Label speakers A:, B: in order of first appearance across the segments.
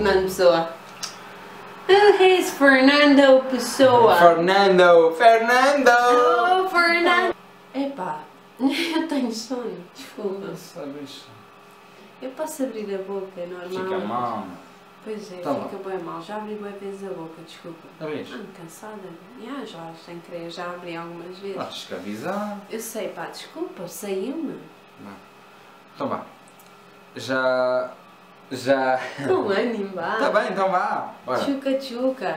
A: Fernando Pessoa. Who is Fernando Pessoa?
B: Fernando!
A: Oh, Fernando! Epá, eu tenho sono, desculpa. Eu posso abrir a boca, é normal?
B: Fica mal.
A: Pois é,
B: Tá
A: fica bem mal. Já abri bem vezes a boca, desculpa.
B: Talvez.
A: Ando cansada. Já, sem querer, já abri algumas vezes.
B: Acho que avisar.
A: Eu sei, pá, desculpa, saiu-me.
B: Então vá. Já.
A: Com ânimo, vá.
B: Tá bem, então vá. Bora.
A: Tchuca.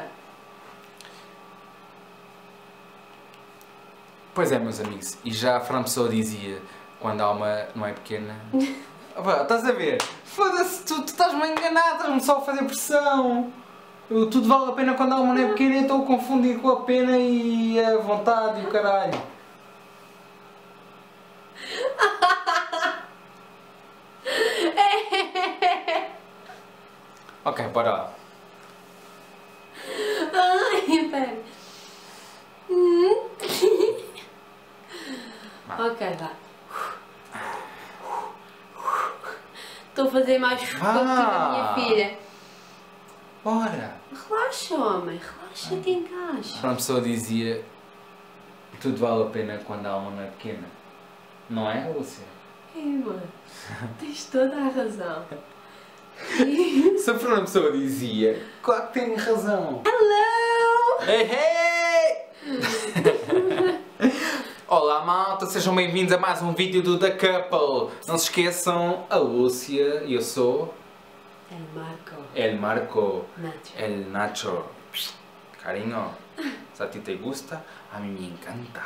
B: Pois é, meus amigos. E já a Fran Pessoa dizia, quando a alma não é pequena... Opa, estás a ver? Foda-se, tu estás-me a enganar, estás-me só a fazer pressão. Tudo vale a pena quando a alma não é pequena e eu estou a confundir com a pena e a vontade e o caralho. Ok, bora lá.
A: Ai, pera. Ok, vá. Estou a fazer mais fogo da minha filha.
B: Bora.
A: Relaxa, homem, relaxa que encaixa.
B: Uma pessoa dizia, tudo vale a pena quando a alma não é pequena. Não é, Lúcia?
A: É, mano, tens toda a razão.
B: Se a Fernanda Pessoa dizia, claro que tem razão.
A: Hello!
B: Hey, hey! Olá malta, sejam bem-vindos a mais um vídeo do The Couple. Não se esqueçam, a Lúcia e eu sou... El Marco.
A: Nacho.
B: El Nacho. Cariño, se a ti te gusta, a mí me encanta.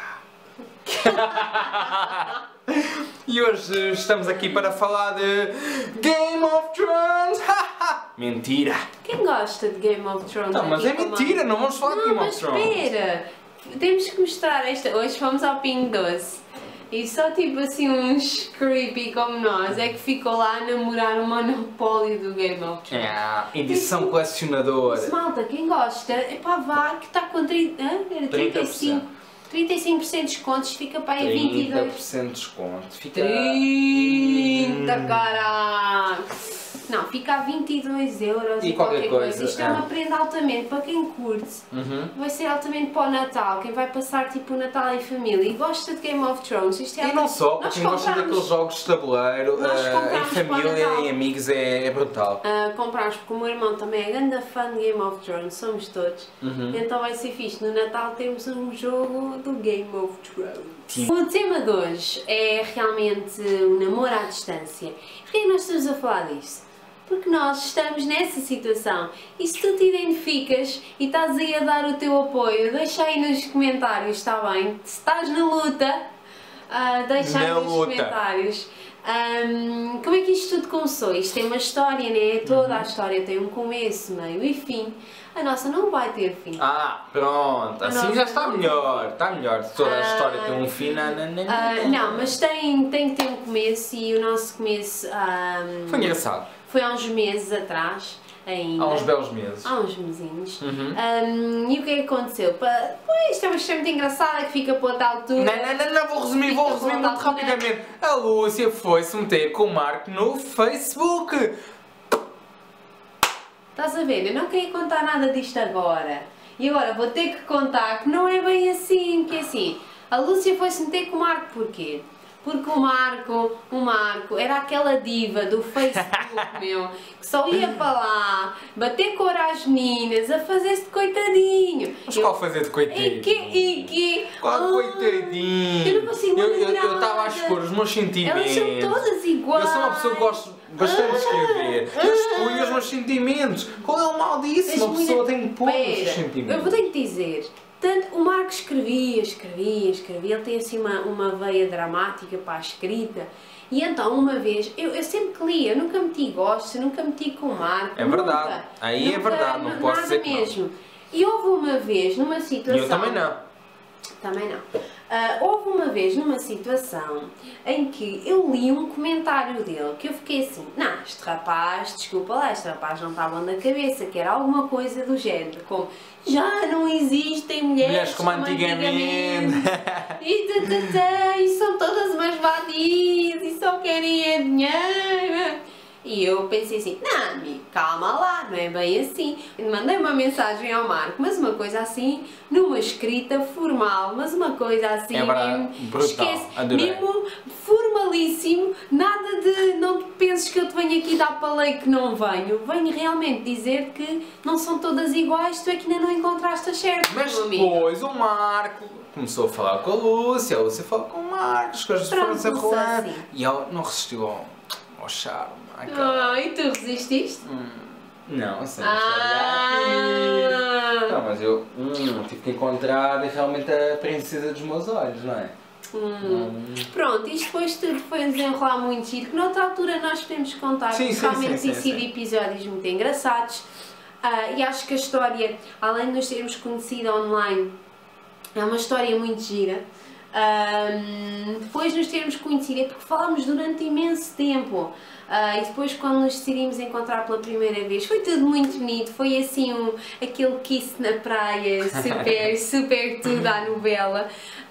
B: E hoje estamos aqui para falar de Game of Thrones. Mentira.
A: Quem gosta de Game of Thrones?
B: Não, mas é mentira, não vamos falar de Game of Thrones.
A: Não, mas espera. Temos que mostrar esta. Hoje fomos ao Pingo Doce. E só tipo assim uns creepy como nós é que ficou lá a namorar o monopólio do Game of Thrones.
B: É, edição colecionadora.
A: Mas malta, quem gosta, é pá, vá, que está com 35% de descontos, fica para aí 22%.
B: 30% de desconto. Fica...
A: 30, caralho! Não, fica a 22 euros e qualquer coisa. Isto é uma prenda altamente para quem curte. Vai ser altamente para o Natal, quem vai passar tipo o Natal em família e gosta de Game of Thrones. Isto é
B: e não só, para quem gosta daqueles jogos de tabuleiro, em família, em amigos, é brutal.
A: Compramos porque o meu irmão também é grande fã de Game of Thrones, somos todos. Então vai ser fixe. No Natal temos um jogo do Game of Thrones. Sim. O tema de hoje é realmente o namoro à distância. Porquê é que nós estamos a falar disso? Porque nós estamos nessa situação e se tu te identificas e estás aí a dar o teu apoio, deixa aí nos comentários, está bem? Se estás na luta, deixa aí nos comentários. Como é que isto tudo começou? Isto tem uma história, né? Toda a história tem um começo, meio e fim. A nossa não vai ter fim.
B: Pronto, assim já está melhor. Está melhor. Toda a história tem um fim.
A: Não, mas tem que ter um começo e o nosso começo
B: foi engraçado.
A: Foi há uns meses atrás. Ainda.
B: Há uns belos meses.
A: Há uns mesinhos. E o que é que aconteceu? Isto é uma história muito engraçada que fica para outra altura.
B: Não, vou resumir muito rapidamente. A Lúcia foi-se meter com o Marco no Facebook.
A: Estás a ver? Eu não queria contar nada disto agora. E agora vou ter que contar que não é bem assim. Que é assim, a Lúcia foi-se meter com o Marco porquê? Porque o Marco era aquela diva do Facebook, meu, que só ia para lá, bater cor às meninas, a fazer-se de coitadinho.
B: Mas qual fazer de coitadinho? Qual coitadinho?
A: Eu não consigo
B: Eu estava a expor os meus sentimentos.
A: Elas são todas iguais.
B: Eu sou uma pessoa que gosto bastante de escrever. Eu expunho os meus sentimentos. Qual é o mal disso? Uma pessoa tem que pôr os seus sentimentos.
A: Eu vou ter que dizer. Portanto, o Marco escrevia, ele tem assim uma veia dramática para a escrita, e então uma vez, eu sempre que lia, eu nunca meti gostos, nunca meti com o Marco.
B: É verdade, aí é verdade, não posso dizer que não.
A: Mesmo. E houve uma vez, numa situação...
B: E eu também não.
A: Também não. Houve uma vez numa situação em que eu li um comentário dele que eu fiquei assim, não, este rapaz, desculpa lá, este rapaz não está bom da cabeça, que era alguma coisa do género, como já não existem mulheres
B: como antigamente.
A: E são todas umas vadias e só querem é dinheiro. E eu pensei assim, não amigo, calma lá, não é bem assim. Mandei uma mensagem ao Marco, mas uma coisa assim, numa escrita formal, mas uma coisa assim,
B: É verdade, brutal,
A: esquece,
B: adorei.
A: mesmo formalíssimo, nada de, não penses que eu te venho aqui dar palei que não venho. Venho realmente dizer que não são todas iguais, tu é que ainda não encontraste a certa,
B: Mas
A: meu amigo.
B: depois o Marco começou a falar com a Lúcia falou com o Marco, as coisas foram-se a rolar.
A: Assim.
B: E ele não resistiu ao charme.
A: E tu resististe?
B: Não, assim, não, mas eu tive que encontrar realmente a princesa dos meus olhos, não é?
A: Pronto, isto depois tudo foi um desenrolar muito giro, que noutra altura nós podemos contar,
B: Sim,
A: porque
B: sim,
A: realmente
B: sim,
A: têm
B: sim,
A: sido
B: sim.
A: episódios muito engraçados. E acho que a história, além de nos termos conhecido online, é uma história muito gira. Depois de nos termos conhecido, é porque falámos durante imenso tempo. E depois quando nos decidimos encontrar pela primeira vez, foi tudo muito bonito, foi assim aquele kiss na praia, super tudo à novela.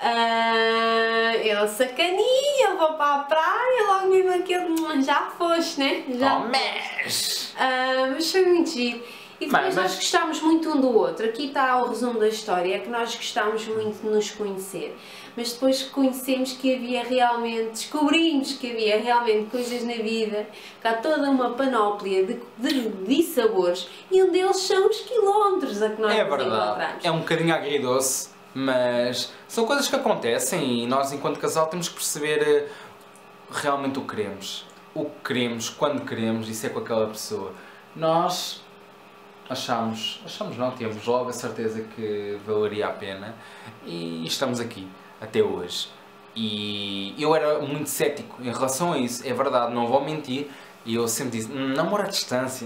A: Ele sacaninha, eu vou para a praia, logo mesmo aquele, já foste, né? Já
B: Mas
A: mas foi muito giro. E depois nós gostámos muito um do outro. Aqui está o resumo da história, é que nós gostámos muito de nos conhecer. Mas depois conhecemos que havia realmente, descobrimos que havia realmente coisas na vida, que há toda uma panóplia de sabores, e um deles são os quilómetros a que nós nos encontramos.
B: É um bocadinho agridoce, mas são coisas que acontecem e nós enquanto casal temos que perceber realmente o que queremos. O que queremos, quando queremos, isso é com aquela pessoa. Nós achamos não, tínhamos logo a certeza que valeria a pena e estamos aqui, até hoje. E eu era muito cético em relação a isso, é verdade, não vou mentir, e eu sempre disse, namoro à distância,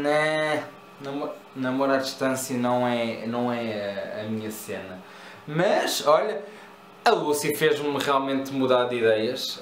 B: namoro à distância não é a minha cena. Mas, olha, a Lúcia fez-me realmente mudar de ideias.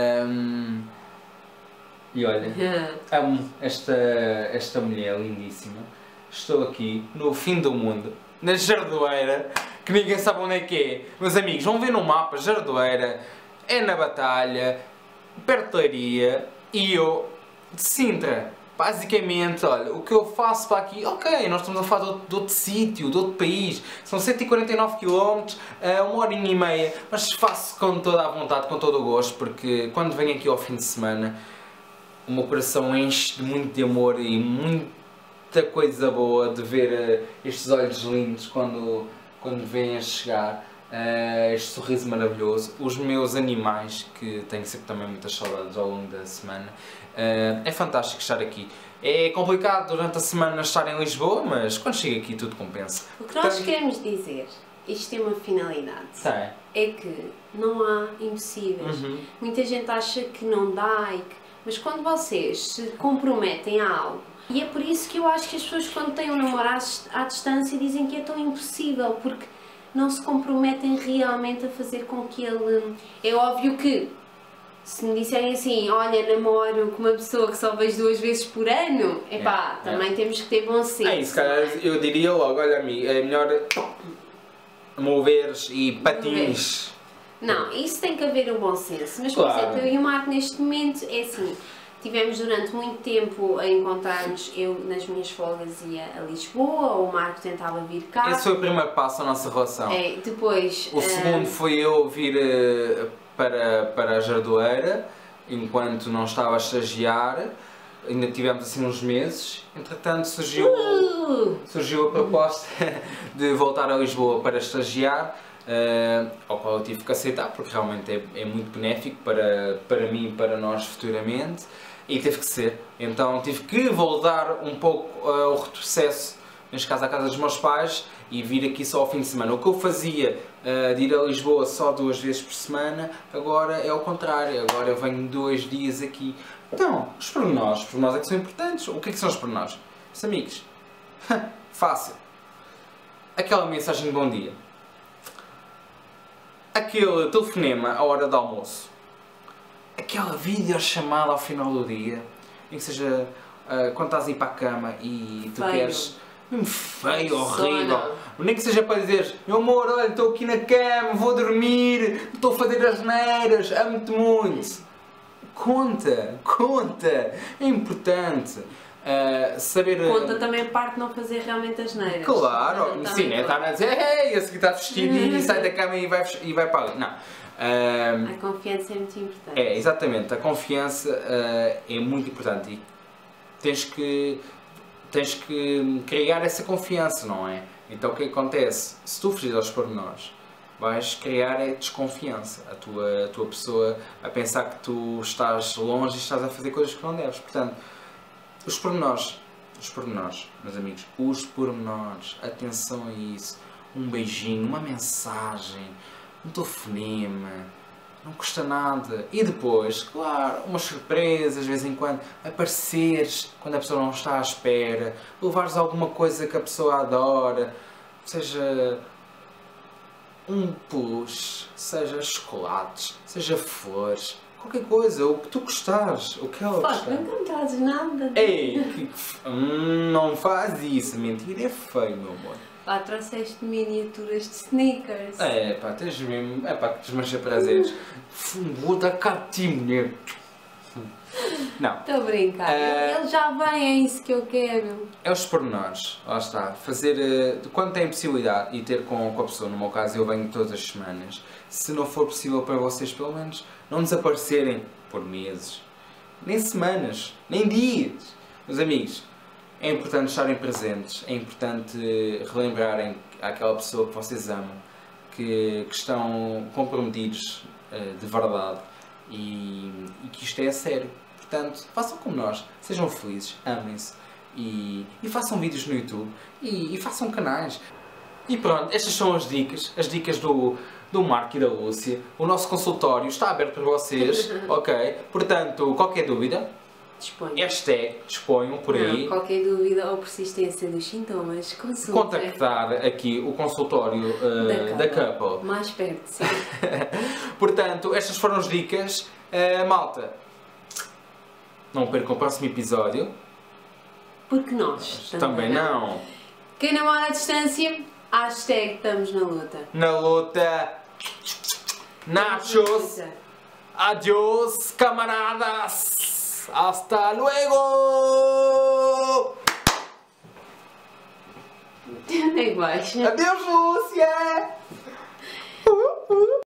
B: E olha, amo esta mulher lindíssima. Estou aqui no fim do mundo, na Jardoeira, que ninguém sabe onde é que é. Meus amigos, vão ver no mapa, Jardoeira é na Batalha, perto de Leiria, e eu de Sintra. Basicamente, olha, o que eu faço para aqui, ok, nós estamos a falar de outro sítio, de outro país, são 149 km, 1h30, mas faço com toda a vontade, com todo o gosto, porque quando venho aqui ao fim de semana, o meu coração enche de muito de amor e muita coisa boa de ver estes olhos lindos quando vêm a chegar, este sorriso maravilhoso, os meus animais, que tenho sempre também muitas saudades ao longo da semana. É fantástico estar aqui. É complicado durante a semana estar em Lisboa, mas quando chego aqui tudo compensa.
A: O que nós queremos dizer, isto tem uma finalidade, é que não há impossíveis. Muita gente acha que não dá, mas quando vocês se comprometem a algo, e é por isso que eu acho que as pessoas quando têm um namoro à distância dizem que é tão impossível, porque não se comprometem realmente a fazer com que ele... É óbvio que se me disserem assim, olha, namoro com uma pessoa que só vejo 2 vezes por ano, também temos que ter bom senso.
B: Se calhar eu diria logo, olha amigo, é melhor moveres e patins.
A: Não, isso tem que haver o bom senso, mas
B: claro.
A: Por exemplo, eu e o Marco neste momento é assim, tivemos durante muito tempo a encontrar-nos, eu nas minhas folgas ia a Lisboa, o Marco tentava vir cá.
B: Esse foi o primeiro passo da nossa relação.
A: Depois...
B: O segundo foi eu vir para a Jardoeira, enquanto não estava a estagiar, ainda tivemos assim uns meses, entretanto surgiu a proposta de voltar a Lisboa para estagiar, ao qual eu tive que aceitar, porque realmente é muito benéfico para mim e para nós futuramente, e teve que ser. Então tive que voltar um pouco ao retrocesso, neste caso à casa dos meus pais, e vir aqui só ao fim de semana. O que eu fazia de ir a Lisboa só 2 vezes por semana, agora é ao contrário, agora eu venho 2 dias aqui. Então, os pormenores é que são importantes. O que é que são os pormenores? Os amigos, fácil. Aquela mensagem de bom dia. Aquele telefonema à hora do almoço. Aquela videochamada ao final do dia. Nem que seja quando estás a ir para a cama e tu queres... Mesmo feio, horrível. Nem que seja para dizer, meu amor, olha, estou aqui na cama, vou dormir, estou a fazer as neiras, amo-te muito. conta, é importante. Saber...
A: Conta também a parte de não fazer realmente as neiras.
B: Claro, sim, é estar a dizer, ei, esse que está vestido e sai da cama e vai para ali. Não.
A: A confiança é muito importante.
B: É, exatamente, a confiança é muito importante e tens que criar essa confiança, não é? Então o que acontece? Se tu fugires aos pormenores, vais criar desconfiança. A tua pessoa a pensar que tu estás longe e estás a fazer coisas que não deves. Portanto, os pormenores, meus amigos, os pormenores, atenção a isso. Um beijinho, uma mensagem, um telefonema, não custa nada. E depois, claro, umas surpresas de vez em quando, apareceres quando a pessoa não está à espera, levares alguma coisa que a pessoa adora, seja um peluche, seja chocolates, seja flores, qualquer coisa, o que tu gostares, o que ela gostar.
A: Não trazes nada.
B: Ei, não faz isso, mentira é feio, meu amor.
A: Pá, trouxeste miniaturas de sneakers.
B: É pá, tens mesmo, é pá, que desmancha prazeres. Vou dar cá de ti, mulher. Não.
A: Estou a brincar. Ele já vem, é isso que eu quero.
B: É os pormenores, lá está. Fazer, quando tem possibilidade, e ter com a pessoa, no meu caso eu venho todas as semanas, se não for possível para vocês, pelo menos, não desaparecerem por meses, nem semanas, nem dias. Meus amigos, é importante estarem presentes, é importante relembrarem àquela pessoa que vocês amam, que estão comprometidos de verdade e que isto é a sério. Portanto, façam como nós, sejam felizes, amem-se e façam vídeos no YouTube e façam canais. E pronto, estas são as dicas do Marco e da Lúcia. O nosso consultório está aberto para vocês, ok? Portanto, qualquer dúvida, disponham por aí.
A: Não, qualquer dúvida ou persistência dos sintomas, consultem.
B: Contactar aqui o consultório da Couple.
A: Mais perto, sim.
B: Portanto, estas foram as dicas. Malta, não percam o próximo episódio.
A: Porque nós
B: também não.
A: Quem namora à distância, hashtag estamos na luta.
B: Na luta. Nachos. Adiós, camaradas. Hasta luego!
A: Nem vais.
B: Adeus, Lúcia!